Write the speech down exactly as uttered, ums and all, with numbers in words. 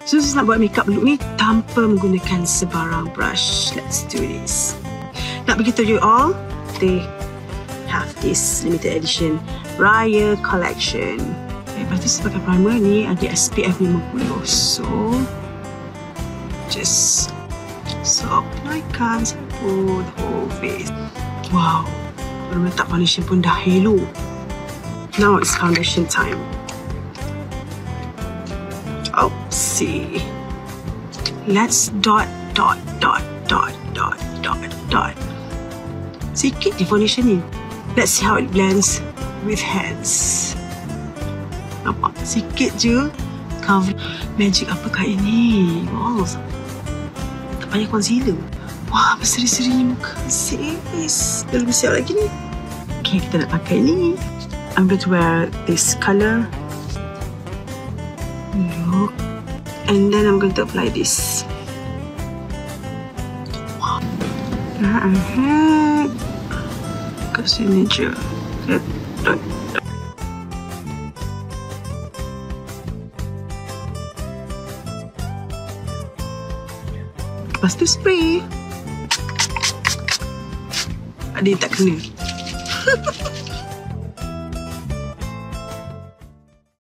Sus nak buat makeup look ni tanpa menggunakan sebarang brush. Let's do this. Nak beritahu you all, they have this limited edition Raya collection. Lepas tu sebagai primer ni ada S P F lima puluh. So just so applykan for the whole face. Wow, baru letak foundation pun dah hello. Now it's foundation time. Oh, see. Let's dot, dot, dot, dot, dot, dot, dot. Sikit je foundation ni. Let's see how it blends with hands. Nampak? Sikit je. Cover. Magic apakah ini? Wow. Tak payah concealer. Wah, berseri-seri muka. Sis. Dah lebih siap lagi ni. Okay, kita nak pakai ni. I'm going to wear this colour. Look. And then I'm going to apply this. Wow. Nah, I had kat sini je. Lepas tu spray. Ada yang tak kena.